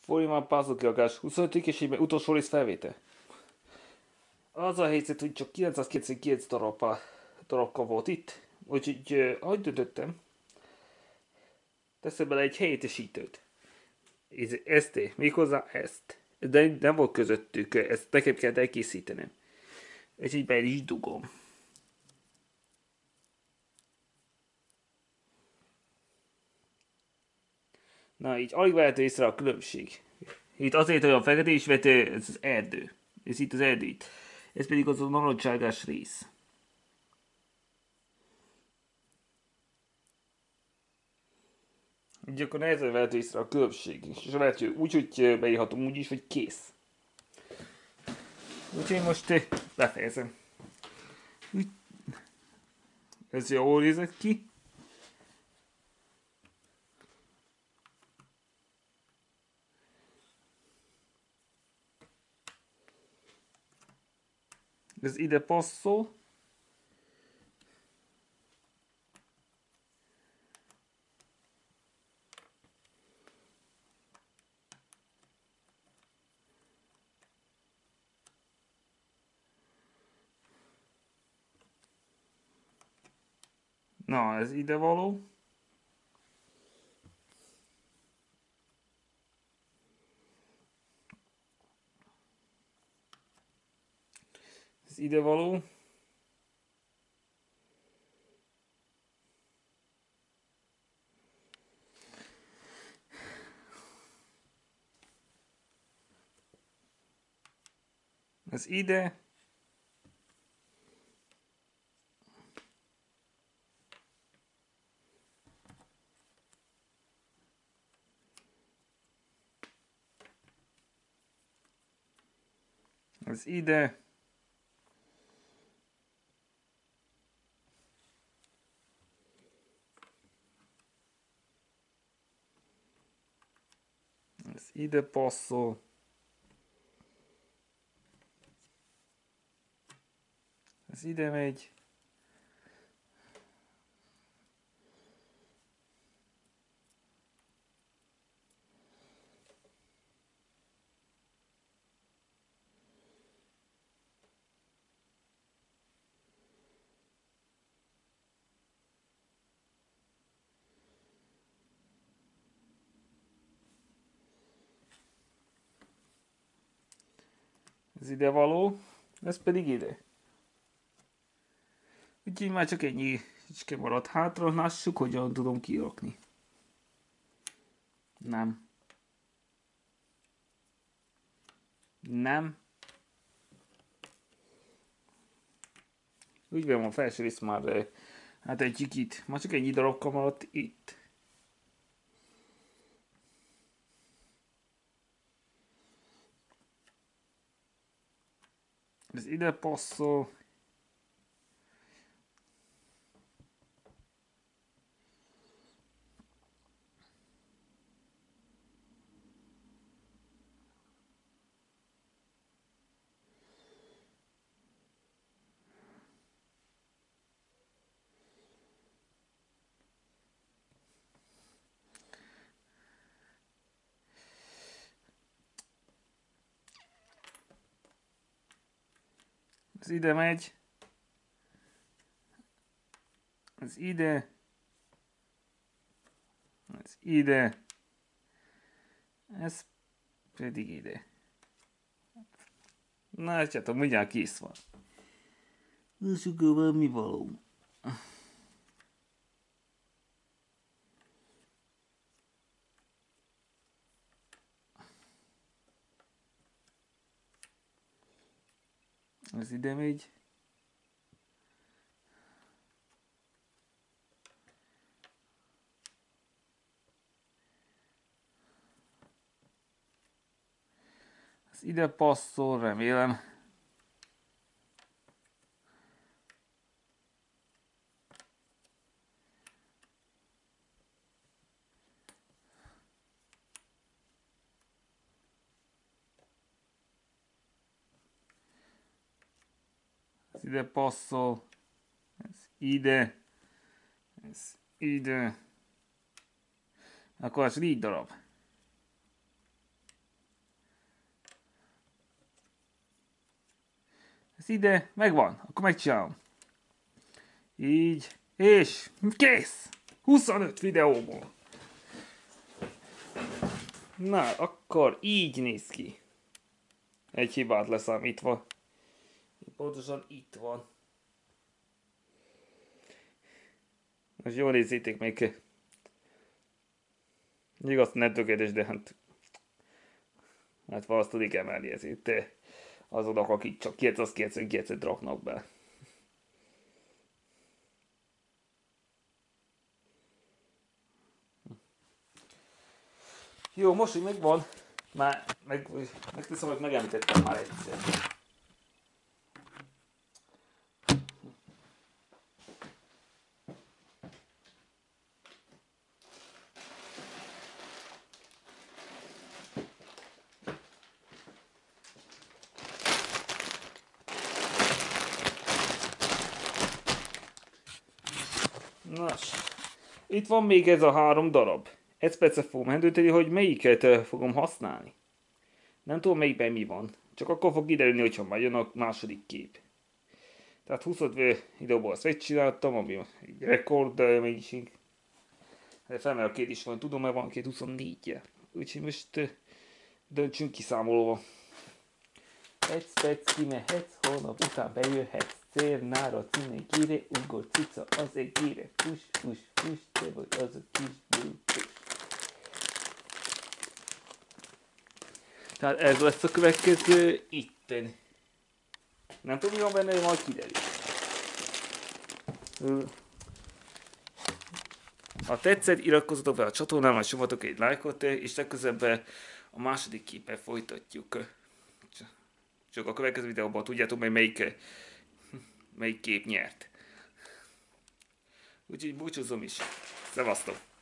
Folyamán PUZZLE KIRAKÁS 25. és egyben utolsó rész felvétel. Az a helyzet, hogy csak 999 darabka volt itt, úgyhogy ahogy döntöttem, teszem bele egy helyettesítőt. Ezt, méghozzá ezt. De nem volt közöttük, ezt nekem kell elkészítenem. És így be is dugom. Na, így alig vehető észre a különbség. Itt azért olyan fekete is vető, ez az erdő. Ez itt az erdő itt. Ez pedig az a narancságás rész. Így akkor nehezen vehető észre a különbség. És lehet, hogy úgy, hogy beírhatom úgy is, hogy kész. Úgyhogy most befejezem. Ez jól nézett ki. Ez ide passzol. Na, ez ide való. Ez ide való. Ez ide. Ez ide. Ez ide passzol. Ez ide megy. Ez ide való. Ez pedig ide. Úgyhogy már csak ennyi kicske maradt hátra. Lássuk, hogyan tudom kirakni. Nem. Nem. Úgy vélem a felső rész már hát egy kicsit. Már csak ennyi darabka maradt itt. Ez ide passzol. Ez ide megy. Ez ide. Ez ide. Ez pedig ide. Na, hát mindjárt kész van. Lássuk, van mi való. Ez ide megy. Ez ide passzol, remélem. Ez ide passzol. Ez ide. Ez ide. Akkor ez így darab. Ez ide, megvan, akkor megcsinálom. Így, és kész! 25 videóból. Na, akkor így néz ki. Egy hibát leszámítva. Pontosan itt van. Most jól nézzétek még. Igaz, nem tökéletes, de hát valahogy tudik emelni ezért. Azok, akik csak 299-et raknak be. Jó, most, hogy megvan, már megteszem, hogy megemlítettem már egyszer. Nos, itt van még ez a 3 darab. Ezt persze fogom eldönteni, hogy melyiket fogom használni. Nem tudom, melyikben mi van. Csak akkor fog kiderülni, hogyha már jön a második kép. Tehát 25 videóból azt megcsináltam, ami egy rekord mennyiség. Felmerül a kérdés, van, tudom, mert van 24-je. Úgyhogy most döntsünk kiszámolva. Egy perc kimehetsz, holnap után bejöhetsz. Cérnára, címén kire, ugor cica, az egy kire. Fus, fus, fus, te vagy az a kis bultus. Tehát ez lesz a következő itten. Nem tudom, mi van benne, majd kiderül. Ha tetszett, iratkozzatok fel a csatornámra, és nyomatok egy lájkot, és legközelebb a második képpel folytatjuk. Csak a következő videóban tudjátok meg melyik kép nyert. Úgyhogy búcsúzom is. Szevasztok!